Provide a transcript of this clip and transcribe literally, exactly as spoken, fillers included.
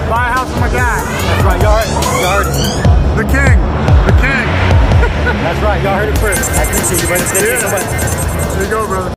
Buy a house for my dad. That's right, y'all heard, y'all heard it. The king. The king. That's right, y'all heard it first. I appreciate you, brother. Thank you so much. There you go, brother.